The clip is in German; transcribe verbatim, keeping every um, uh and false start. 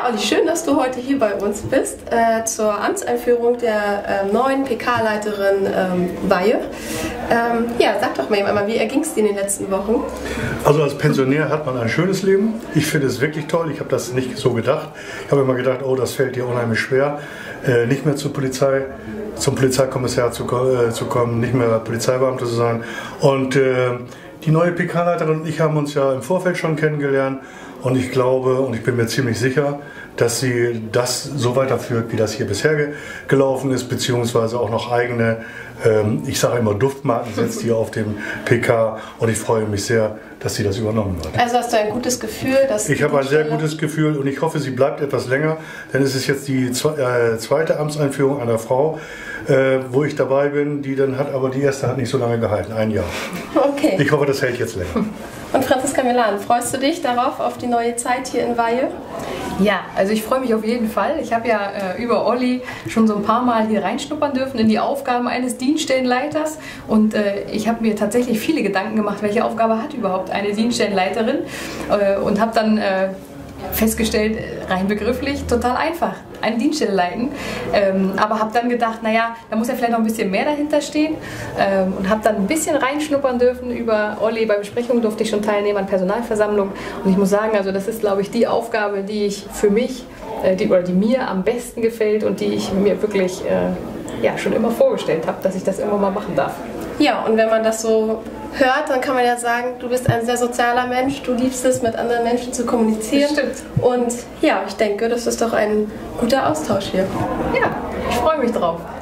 Olli, schön, dass du heute hier bei uns bist äh, zur Amtseinführung der äh, neuen P K-Leiterin ähm, Weihe. Ähm, ja, sag doch mal eben einmal, wie erging es dir in den letzten Wochen? Also als Pensionär hat man ein schönes Leben. Ich finde es wirklich toll. Ich habe das nicht so gedacht. Ich habe immer gedacht, oh, das fällt dir unheimlich schwer, äh, nicht mehr zur Polizei, zum Polizeikommissar zu, äh, zu kommen, nicht mehr Polizeibeamter zu sein. Und äh, die neue P K-Leiterin und ich haben uns ja im Vorfeld schon kennengelernt. Und ich glaube und ich bin mir ziemlich sicher, dass sie das so weiterführt, wie das hier bisher gelaufen ist, beziehungsweise auch noch eigene, ähm, ich sage immer Duftmarken setzt hier auf dem P K, und ich freue mich sehr, dass sie das übernommen hat. Also hast du ein gutes Gefühl? Dass ich habe ein sehr gutes Gefühl und ich hoffe, sie bleibt etwas länger, denn es ist jetzt die zweite Amtseinführung einer Frau, äh, wo ich dabei bin, die dann hat, aber die erste hat nicht so lange gehalten, ein Jahr. Okay. Ich hoffe, das hält jetzt länger. Und Franziska Melan, freust du dich darauf, auf die neue Zeit hier in Weihe? Ja, also ich freue mich auf jeden Fall. Ich habe ja äh, über Olli schon so ein paar Mal hier reinschnuppern dürfen in die Aufgaben eines Dienststellenleiters, und äh, ich habe mir tatsächlich viele Gedanken gemacht, welche Aufgabe hat überhaupt eine Dienststellenleiterin, äh, und habe dann äh, festgestellt, rein begrifflich, total einfach, eine Dienststelle leiten. Ähm, aber habe dann gedacht, naja, da muss ja vielleicht noch ein bisschen mehr dahinter stehen, ähm, und habe dann ein bisschen reinschnuppern dürfen über Olli. Bei Besprechungen durfte ich schon teilnehmen an Personalversammlungen, und ich muss sagen, also das ist, glaube ich, die Aufgabe, die ich für mich, äh, die, oder die mir am besten gefällt und die ich mir wirklich äh, ja, schon immer vorgestellt habe, dass ich das irgendwann mal machen darf. Ja, und wenn man das so hört, dann kann man ja sagen, du bist ein sehr sozialer Mensch, du liebst es, mit anderen Menschen zu kommunizieren. Das stimmt. Und ja, ich denke, das ist doch ein guter Austausch hier. Ja, ich freue mich drauf.